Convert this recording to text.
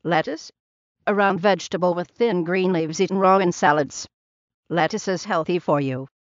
Lettuce? A round vegetable with thin green leaves eaten raw in salads. Lettuce is healthy for you.